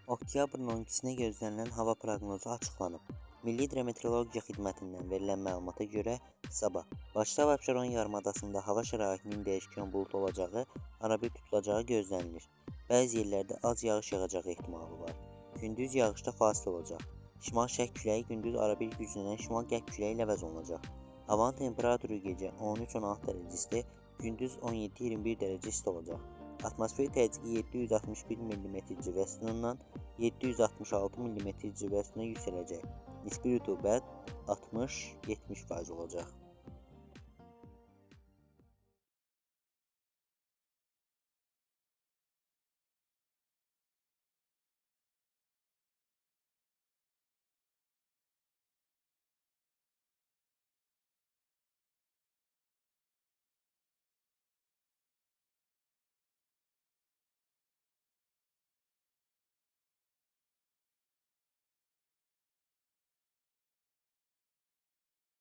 Oktyabrın 12-sinə gözlənilən hava proqnozu açıqlanıb. Milli Hidrometeorologiya Xidmətindən verilən məlumata görə sabah Bakı və Abşeron yarımadasında hava şəraitinin dəyişkən buludlu olacağı, arabir tutulacağı gözlənilir. Bəzi yerlərdə az yağış yağacağı ehtimalı var. Gündüz yağışda fasilə olacaq. Şimal-şərq küləyi gündüz arabir güclənən şimal-qərb küləyi ilə əvəz olunacaq. Havanın temperaturu gecə 13-16 dərəcə isti, gündüz 17-21 dərəcə isti olacaq. Atmosfer təzyiqi 761 mm civə sütunundan 766 mm civə sütununa yüksələcək. Nisbi rütubət 60-70% olacaq.